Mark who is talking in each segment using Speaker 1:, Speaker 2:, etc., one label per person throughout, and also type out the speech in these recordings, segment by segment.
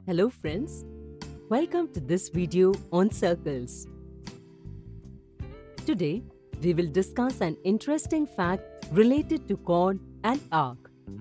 Speaker 1: Hello friends, welcome to this video on circles. Today, we will discuss an interesting fact related to chord and arc.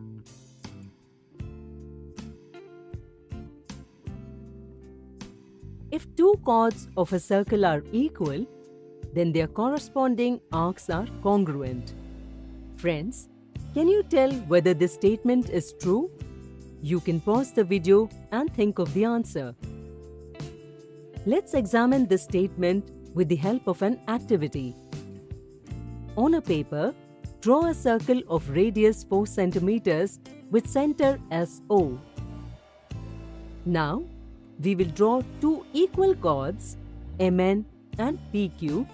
Speaker 1: If two chords of a circle are equal, then their corresponding arcs are congruent. Friends, can you tell whether this statement is true? You can pause the video and think of the answer. Let's examine this statement with the help of an activity. On a paper, draw a circle of radius 4 cm with center as O. Now, we will draw two equal chords, MN and PQ,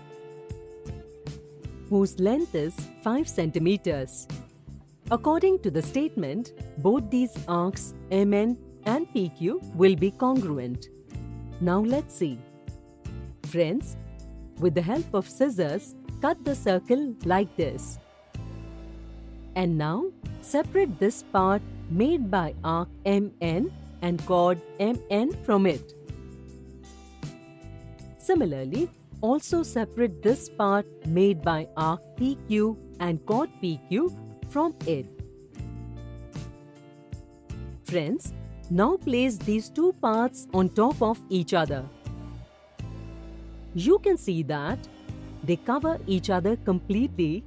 Speaker 1: whose length is 5 cm. According to the statement, both these arcs MN and PQ will be congruent. Now let's see. Friends, with the help of scissors, cut the circle like this. And now separate this part made by arc MN and chord MN from it. Similarly, also separate this part made by arc PQ and chord PQ from it. Friends, now place these two parts on top of each other. You can see that they cover each other completely.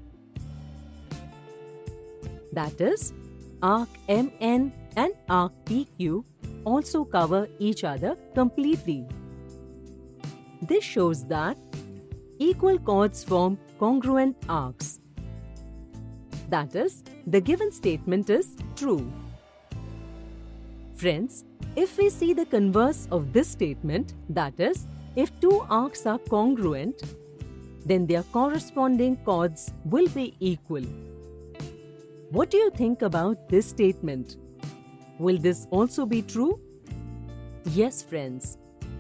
Speaker 1: That is, arc MN and arc PQ also cover each other completely. This shows that equal chords form congruent arcs. That is, the given statement is true. Friends, if we see the converse of this statement, that is, if two arcs are congruent, then their corresponding chords will be equal. What do you think about this statement? Will this also be true? Yes, friends.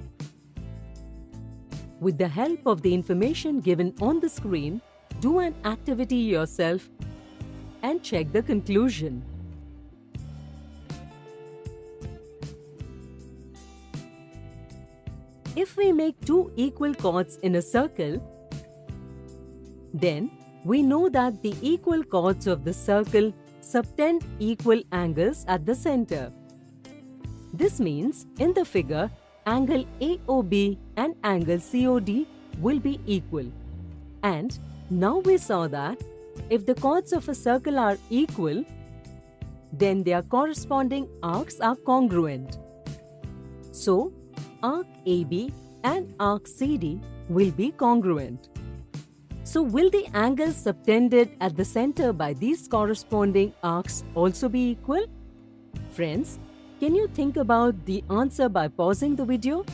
Speaker 1: With the help of the information given on the screen, do an activity yourself and check the conclusion. If we make two equal chords in a circle, then we know that the equal chords of the circle subtend equal angles at the center. This means, in the figure, angle AOB and angle COD will be equal. And now we saw that if the chords of a circle are equal, then their corresponding arcs are congruent. So, arc AB and arc CD will be congruent. So, will the angles subtended at the center by these corresponding arcs also be equal? Friends, can you think about the answer by pausing the video?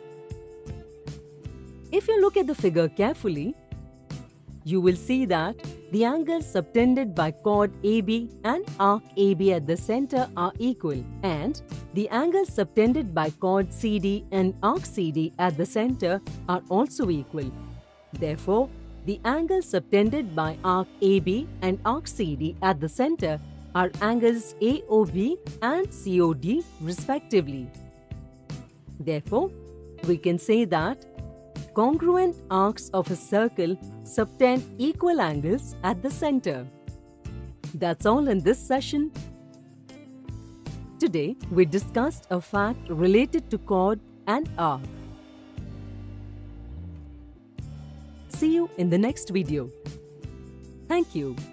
Speaker 1: If you look at the figure carefully, you will see that the angles subtended by chord AB and arc AB at the center are equal, and the angles subtended by chord CD and arc CD at the center are also equal. Therefore, the angles subtended by arc AB and arc CD at the center are angles AOB and COD respectively. Therefore, we can say that congruent arcs of a circle subtend equal angles at the center. That's all in this session. Today, we discussed a fact related to chord and arc. See you in the next video. Thank you.